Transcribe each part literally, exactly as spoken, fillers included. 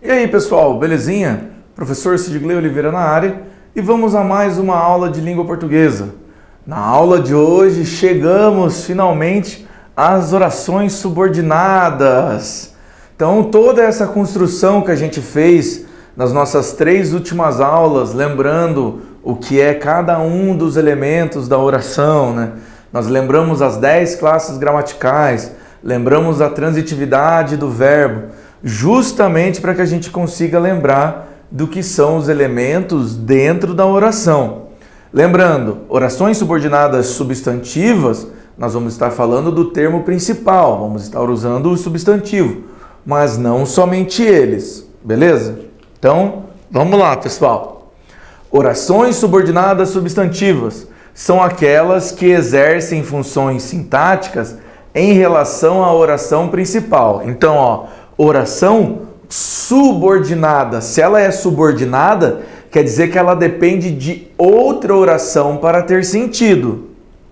E aí pessoal, belezinha? Professor Sidgley Oliveira na área e vamos a mais uma aula de língua portuguesa. Na aula de hoje chegamos finalmente às orações subordinadas. Então toda essa construção que a gente fez nas nossas três últimas aulas, lembrando o que é cada um dos elementos da oração, né? Nós lembramos as dez classes gramaticais, lembramos a transitividade do verbo, justamente para que a gente consiga lembrar do que são os elementos dentro da oração. Lembrando, orações subordinadas substantivas, nós vamos estar falando do termo principal, vamos estar usando o substantivo, mas não somente eles, beleza? Então, vamos lá, pessoal. Orações subordinadas substantivas são aquelas que exercem funções sintáticas em relação à oração principal. Então, ó, oração subordinada, se ela é subordinada, quer dizer que ela depende de outra oração para ter sentido.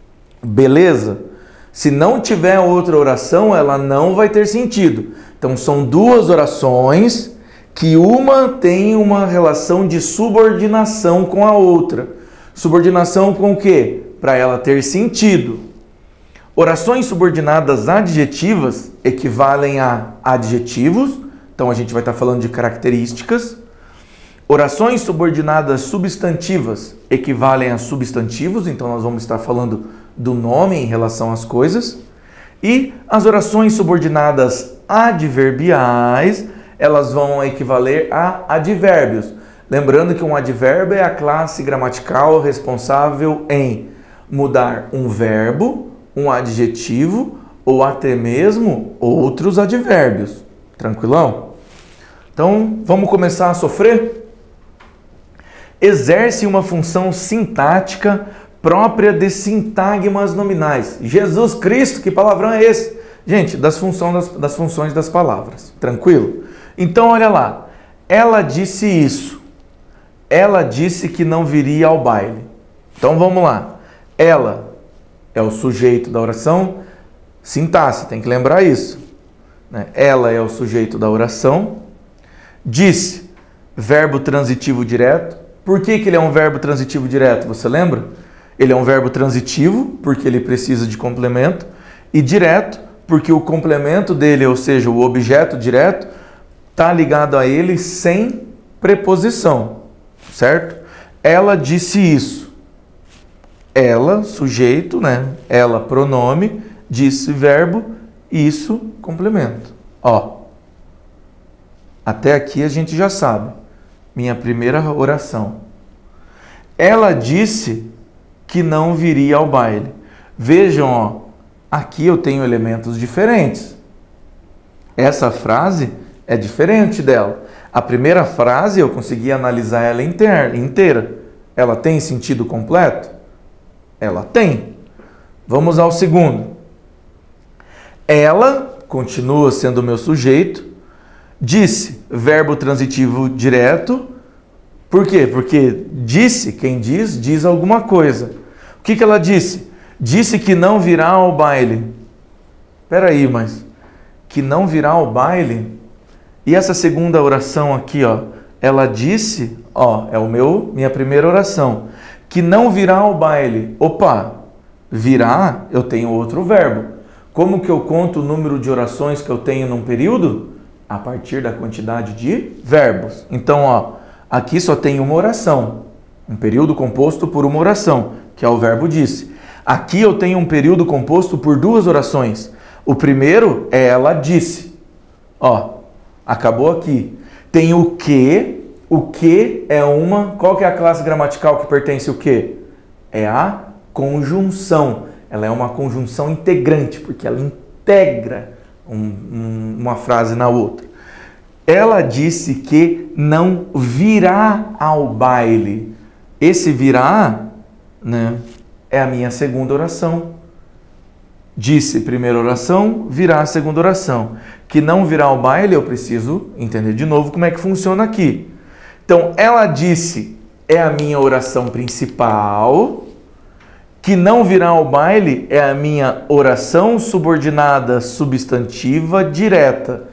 Beleza? Se não tiver outra oração, ela não vai ter sentido. Então, são duas orações que uma tem uma relação de subordinação com a outra. Subordinação com o quê? Para ela ter sentido. Orações subordinadas adjetivas equivalem a adjetivos, então a gente vai estar falando de características. Orações subordinadas substantivas equivalem a substantivos, então nós vamos estar falando do nome em relação às coisas. E as orações subordinadas adverbiais, elas vão equivaler a advérbios. Lembrando que um advérbio é a classe gramatical responsável em mudar um verbo, um adjetivo ou até mesmo outros advérbios. Tranquilão? Então, vamos começar a sofrer? Exerce uma função sintática própria de sintagmas nominais. Jesus Cristo, que palavrão é esse? Gente, das, função das, das funções das palavras. Tranquilo? Então, olha lá. Ela disse isso. Ela disse que não viria ao baile. Então, vamos lá. Ela é o sujeito da oração, sintaxe, tem que lembrar isso. Né? Ela é o sujeito da oração. Disse, verbo transitivo direto. Por que que ele é um verbo transitivo direto? Você lembra? Ele é um verbo transitivo, porque ele precisa de complemento, e direto, porque o complemento dele, ou seja, o objeto direto, está ligado a ele sem preposição, certo? Ela disse isso. Ela, sujeito, né? Ela, pronome, disse, verbo, isso, complemento. Ó, até aqui a gente já sabe. Minha primeira oração. Ela disse que não viria ao baile. Vejam, ó, aqui eu tenho elementos diferentes. Essa frase é diferente dela. A primeira frase eu consegui analisar ela inteira. Ela tem sentido completo? Ela tem. Vamos ao segundo. Ela, continua sendo o meu sujeito, disse, verbo transitivo direto. Por quê? Porque disse, quem diz, diz alguma coisa. O que que ela disse? Disse que não virá ao baile. Espera aí, mas que não virá ao baile? E essa segunda oração aqui, ó, ela disse, ó, é o meu, minha primeira oração, que não virá ao baile. Opa, virá, eu tenho outro verbo. Como que eu conto o número de orações que eu tenho num período? A partir da quantidade de verbos. Então, ó, aqui só tem uma oração. Um período composto por uma oração, que é o verbo disse. Aqui eu tenho um período composto por duas orações. O primeiro é ela disse. Ó, acabou aqui. Tem o que. O que é uma... Qual que é a classe gramatical que pertence ao que? É a conjunção. Ela é uma conjunção integrante, porque ela integra um, um, uma frase na outra. Ela disse que não virá ao baile. Esse virá, né, é a minha segunda oração. Disse primeira oração, virá a segunda oração. Que não virá ao baile, eu preciso entender de novo como é que funciona aqui. Então, ela disse, é a minha oração principal. Que não virá ao baile é a minha oração subordinada substantiva direta.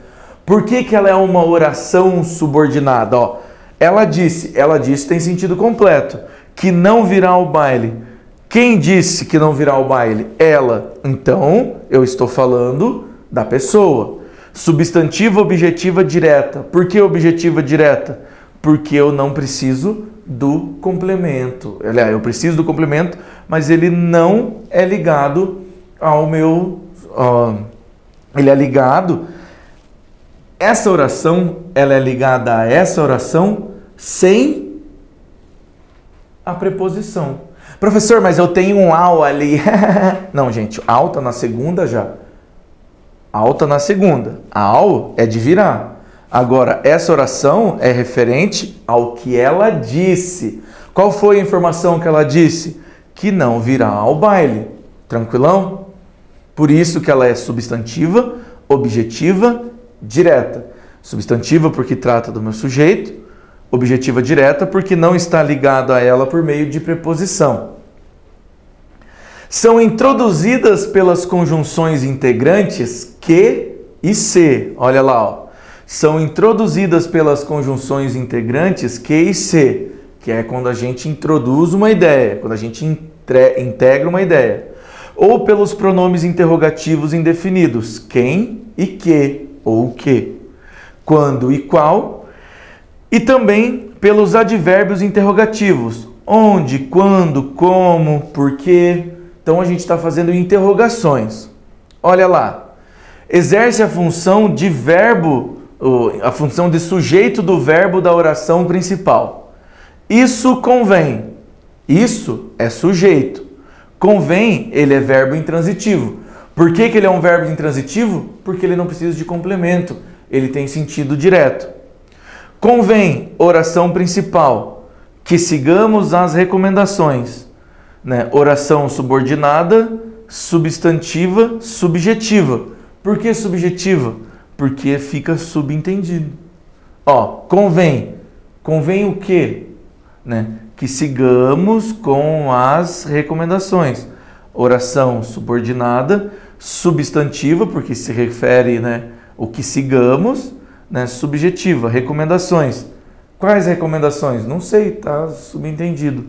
Por que que ela é uma oração subordinada? Ó, ela disse, ela disse tem sentido completo, que não virá ao baile. Quem disse que não virá ao baile? Ela. Então, eu estou falando da pessoa. Substantiva objetiva direta. Por que objetiva direta? Porque eu não preciso do complemento. Aliás, eu preciso do complemento, mas ele não é ligado ao meu... Uh, ele é ligado... Essa oração, ela é ligada a essa oração sem a preposição. Professor, mas eu tenho um ao ali. Não, gente, ao tá na segunda já. Ao tá na segunda. Ao é de virar. Agora, essa oração é referente ao que ela disse. Qual foi a informação que ela disse? Que não virá ao baile. Tranquilão? Por isso que ela é substantiva, objetiva, direta. Substantiva porque trata do meu sujeito, objetiva direta porque não está ligado a ela por meio de preposição. São introduzidas pelas conjunções integrantes que e se. Olha lá, ó. São introduzidas pelas conjunções integrantes que e se, que é quando a gente introduz uma ideia, quando a gente integra uma ideia. Ou pelos pronomes interrogativos indefinidos, quem e que, ou que, quando e qual, e também pelos advérbios interrogativos, onde, quando, como, porquê. Então a gente está fazendo interrogações. Olha lá, exerce a função de verbo, a função de sujeito do verbo da oração principal. Isso convém. Isso é sujeito. Convém, ele é verbo intransitivo. Por que que ele é um verbo intransitivo? Porque ele não precisa de complemento. Ele tem sentido direto. Convém, oração principal, que sigamos as recomendações. Né? Oração subordinada, substantiva, subjetiva. Por que subjetiva? Porque fica subentendido. Ó, convém. Convém o quê? Né? Que sigamos com as recomendações. Oração subordinada, substantiva, porque se refere, né, o que sigamos, né, subjetiva, recomendações. Quais recomendações? Não sei, tá subentendido.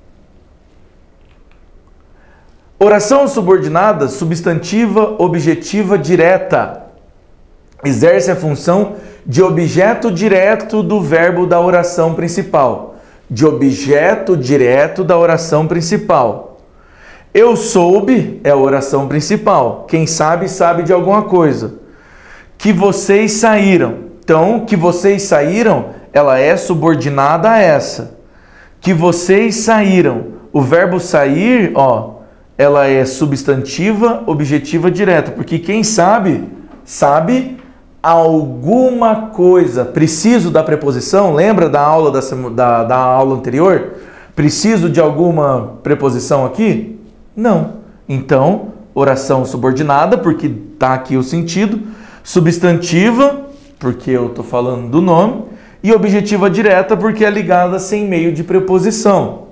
Oração subordinada, substantiva, objetiva, direta. Exerce a função de objeto direto do verbo da oração principal. De objeto direto da oração principal. Eu soube é a oração principal. Quem sabe, sabe de alguma coisa. Que vocês saíram. Então, que vocês saíram, ela é subordinada a essa. Que vocês saíram. O verbo sair, ó, ela é substantiva, objetiva, direta. Porque quem sabe, sabe alguma coisa. Preciso da preposição? Lembra da aula, da, da, da aula anterior? Preciso de alguma preposição aqui? Não. Então, oração subordinada, porque está aqui o sentido. Substantiva, porque eu estou falando do nome. E objetiva direta, porque é ligada sem meio de preposição.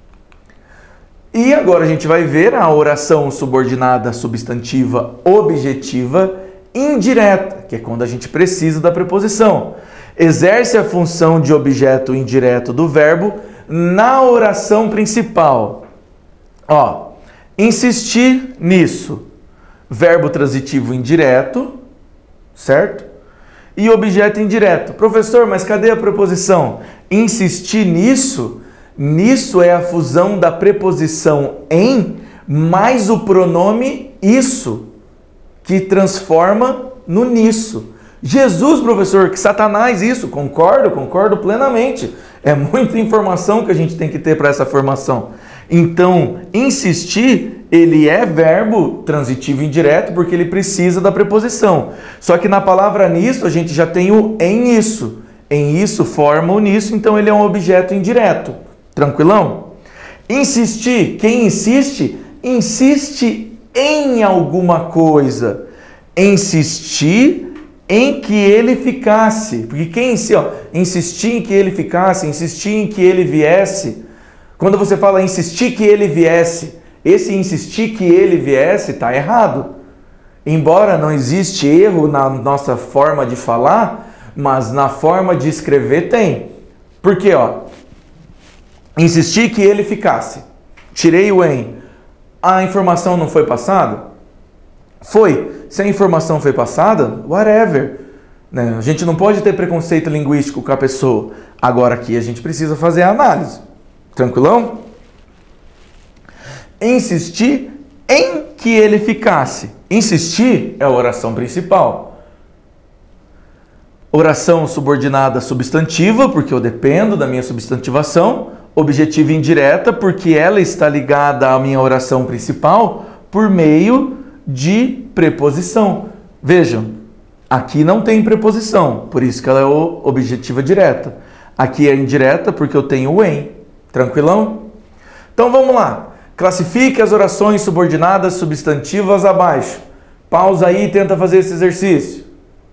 E agora a gente vai ver a oração subordinada, substantiva, objetiva, indireta, que é quando a gente precisa da preposição. Exerce a função de objeto indireto do verbo na oração principal. Ó, insistir nisso. Verbo transitivo indireto, certo? E objeto indireto. Professor, mas cadê a preposição? Insistir nisso, nisso é a fusão da preposição em mais o pronome isso, que transforma no nisso. Jesus, professor, que Satanás isso. Concordo, concordo plenamente. É muita informação que a gente tem que ter para essa formação. Então, insistir, ele é verbo transitivo indireto porque ele precisa da preposição. Só que na palavra nisso, a gente já tem o em isso. Em isso forma o nisso, então ele é um objeto indireto. Tranquilão? Insistir, quem insiste, insiste em alguma coisa. Insistir em que ele ficasse. Porque quem ó, insistir em que ele ficasse, insistir em que ele viesse. Quando você fala insistir que ele viesse, esse insistir que ele viesse está errado. Embora não existe erro na nossa forma de falar, mas na forma de escrever tem. Por quê? Ó, insisti que ele ficasse. Tirei o em. A informação não foi passada? Foi. Se a informação foi passada, whatever. Né? A gente não pode ter preconceito linguístico com a pessoa. Agora aqui a gente precisa fazer a análise. Tranquilão? Insistir em que ele ficasse. Insistir é a oração principal. Oração subordinada substantiva, porque eu dependo da minha substantivação. Objetiva indireta, porque ela está ligada à minha oração principal por meio de preposição. Vejam, aqui não tem preposição, por isso que ela é objetiva direta. Aqui é indireta porque eu tenho o em. Tranquilão? Então vamos lá. Classifique as orações subordinadas substantivas abaixo. Pausa aí e tenta fazer esse exercício.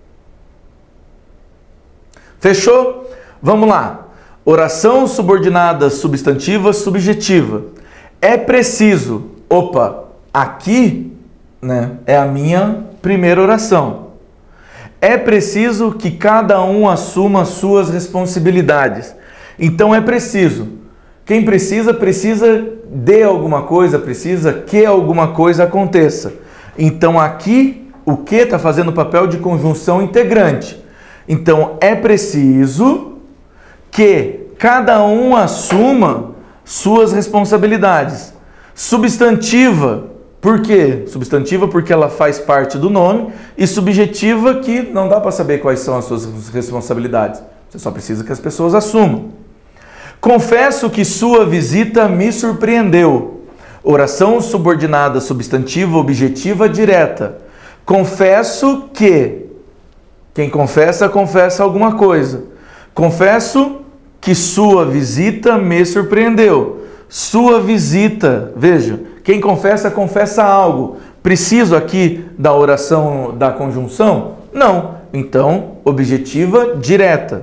Fechou? Vamos lá. Oração subordinada substantiva subjetiva. É preciso. Opa, aqui, né, é a minha primeira oração. É preciso que cada um assuma suas responsabilidades. Então é preciso. Quem precisa, precisa de alguma coisa, precisa que alguma coisa aconteça. Então aqui, o que está fazendo o papel de conjunção integrante. Então é preciso que cada um assuma suas responsabilidades. Substantiva, por quê? Substantiva porque ela faz parte do nome, e subjetiva que não dá para saber quais são as suas responsabilidades. Você só precisa que as pessoas assumam. Confesso que sua visita me surpreendeu. Oração subordinada substantiva objetiva direta. Confesso que. Quem confessa, confessa alguma coisa. Confesso que sua visita me surpreendeu. Sua visita, veja, quem confessa, confessa algo. Preciso aqui da oração da conjunção? Não. Então, objetiva direta.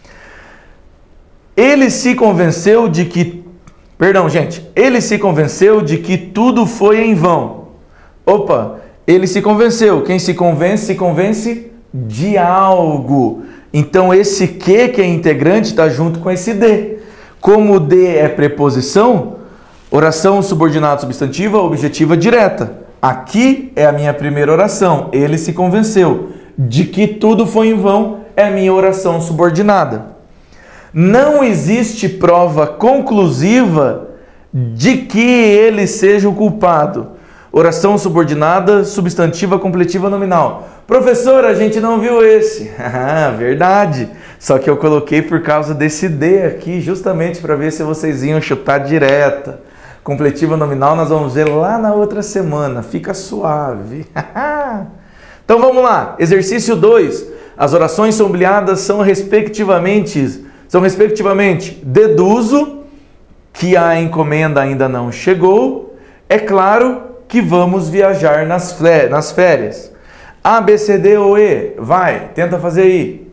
Ele se convenceu de que... Perdão, gente. Ele se convenceu de que tudo foi em vão. Opa, ele se convenceu. Quem se convence, se convence de algo. Então, esse que, que é integrante, está junto com esse de. Como o de é preposição, oração subordinada substantiva, objetiva direta. Aqui é a minha primeira oração. Ele se convenceu de que tudo foi em vão, é a minha oração subordinada. Não existe prova conclusiva de que ele seja o culpado. Oração subordinada, substantiva, completiva, nominal. Professor, a gente não viu esse. Verdade. Só que eu coloquei por causa desse de aqui, justamente para ver se vocês iam chutar direta. Completiva, nominal, nós vamos ver lá na outra semana. Fica suave. Então vamos lá. Exercício dois. As orações sombreadas são respectivamente... São respectivamente, deduzo que a encomenda ainda não chegou. É claro que vamos viajar nas férias. A, B, C, D ou E? Vai, tenta fazer aí.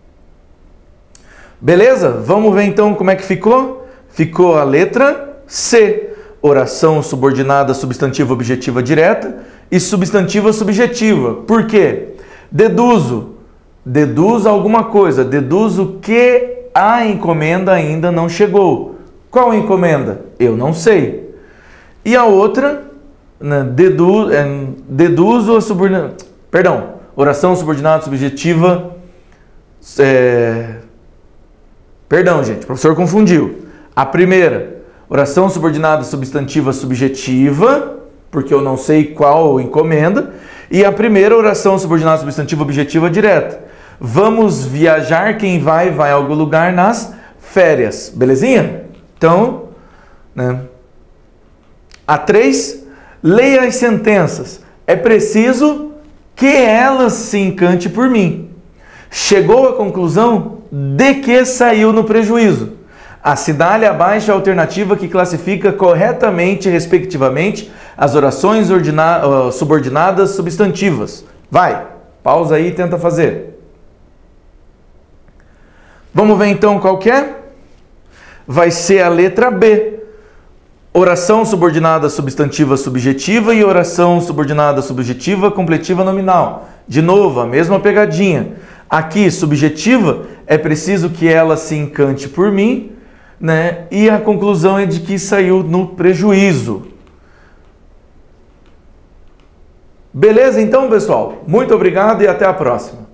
Beleza? Vamos ver então como é que ficou? Ficou a letra C. Oração subordinada substantiva objetiva direta e substantiva subjetiva. Por quê? Deduzo. Deduzo alguma coisa. Deduzo que a encomenda ainda não chegou. Qual encomenda? Eu não sei. E a outra, né, dedu, é, deduzo a subordinada... Perdão, oração subordinada subjetiva... É, perdão, gente, o professor confundiu. A primeira, oração subordinada substantiva subjetiva, porque eu não sei qual encomenda. E a primeira, oração subordinada substantiva objetiva direta. Vamos viajar, quem vai, vai a algum lugar nas férias. Belezinha? Então, né? A três, leia as sentenças. É preciso que ela se encante por mim. Chegou à conclusão de que saiu no prejuízo. Assinale abaixo a alternativa que classifica corretamente, respectivamente, as orações ordina- subordinadas substantivas. Vai, pausa aí e tenta fazer. Vamos ver então qual que é? Vai ser a letra B. oração subordinada substantiva subjetiva e oração subordinada subjetiva completiva nominal. De novo, a mesma pegadinha. Aqui, subjetiva, é preciso que ela se encante por mim, né? E a conclusão é de que saiu no prejuízo. Beleza então, pessoal? Muito obrigado e até a próxima.